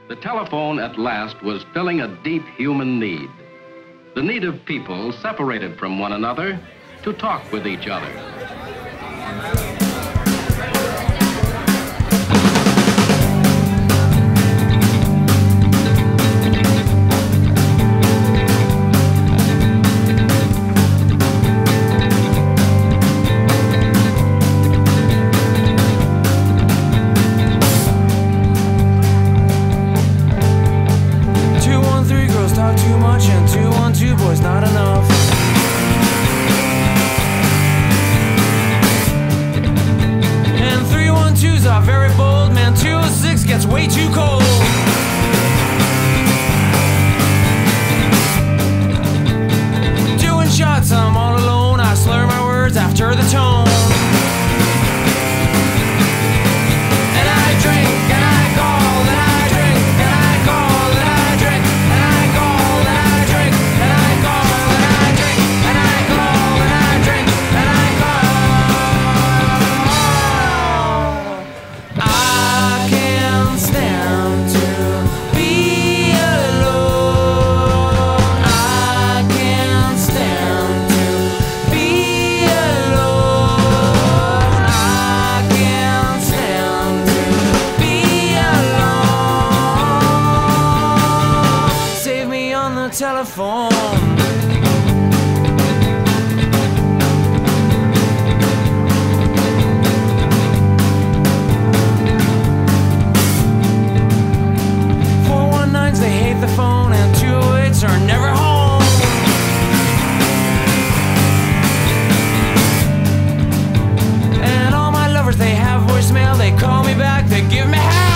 The telephone at last was filling a deep human need. The need of people separated from one another to talk with each other. Way too cold. Doing shots, I'm all alone. I slur my words after the tone. And I drink, and I call, and I drink, and I call, and I drink, and I call, and I drink, and I call, and I drink, and I call, and I drink, and I call. I can't stand to be alone. I can't stand to be alone. I can't stand to be alone. Save me on the telephone. They hate the phone, and 208s are never home. And all my lovers, they have voicemail. They call me back, they give me hell.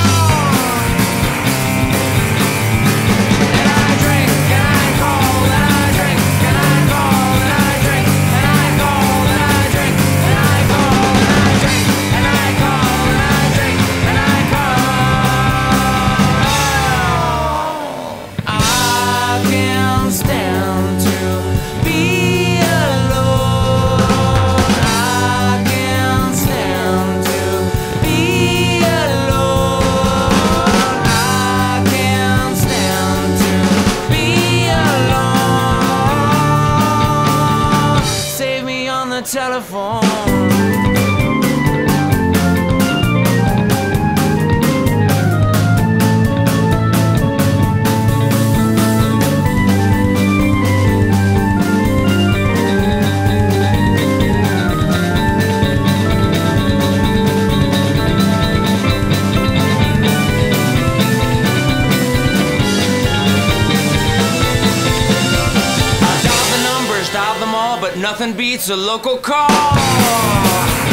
And I drink, and I call, and I drink, and I call, and I drink, and I call, and I drink, and I call, and I drink, and I call, and I drink, and I call. I can't stand to be alone. I can't stand to be alone. I can't stand to be alone. Save me on the telephone. But nothing beats a local call.